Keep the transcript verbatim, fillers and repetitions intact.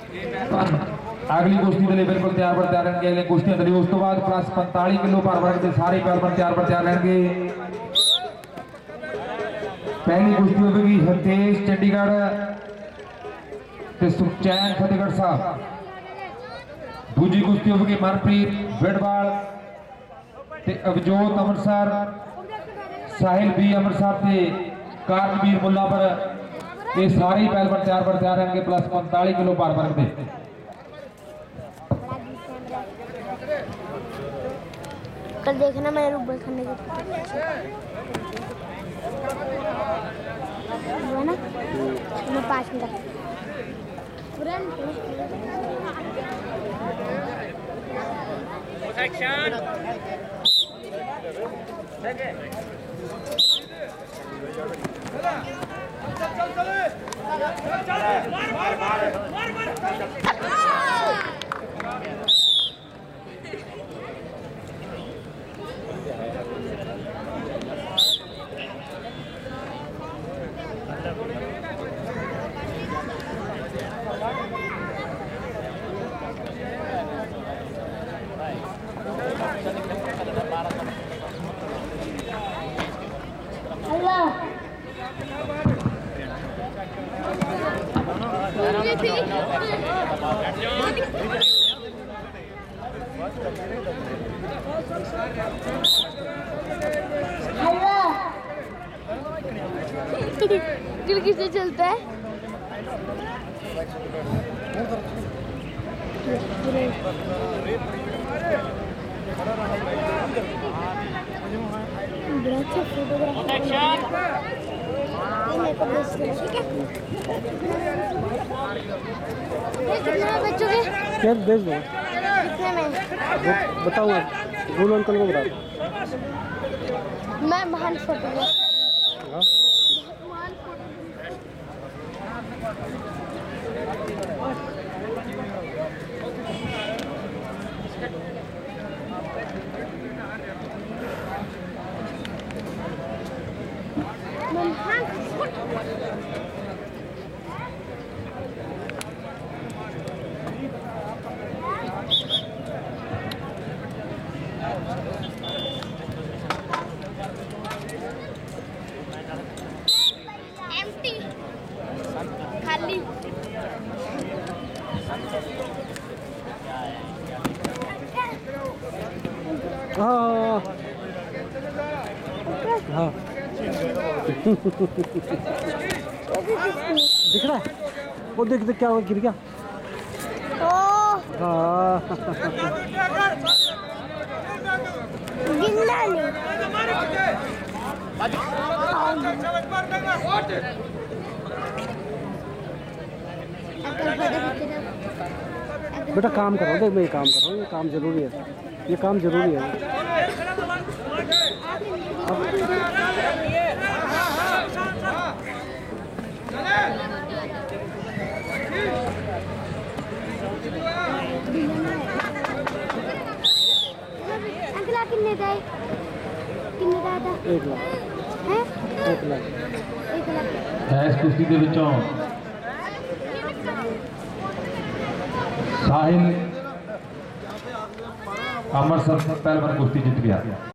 अगली कुश्ती के लिए बिल्कुल तैयार पर तैयार रहेंगे। अगली कुश्तियां चली उस तो बाद प्लस पैंतालीस किलो भार वर्ग के सारे पहलवान तैयार पर तैयार रहेंगे। पहली कुश्ती होगी हितेश चंडीगढ़ सुखचैन फतेहगढ़ साहब। दूजी कुश्ती होगी मनप्रीत बिडवाल अवजोत अमृतसर साहिल बी अमृतसर से कारणवीर मुल्ला पर ये सारे पहलवान तैयार पर तैयार रहेंगे प्लस पैंतालीस किलो भार वर्ग में। कल देखना मैं रूबल खाने के ना मैं पाँच मिनट दिल किससे चलता है? बच्चों के क्या भेज दो कितने में बताऊंगा। गोलू अंकल को बता दो। मैं महान फोटो खाली हाँ हाँ दिख रहा है वो देख देख क्या हुआ गिर गया। हाँ गिरना नहीं बेटा काम करो देख मैं ये काम कर रहा हूँ। ये काम जरूरी है। ये काम जरूरी है। अंकल कितने दाए कितने दाए था? एक लाख हैं एक लाख एक लाख इस कुश्ती के विचों साहिल अमृतसर पहलवान कुश्ती जीत गया।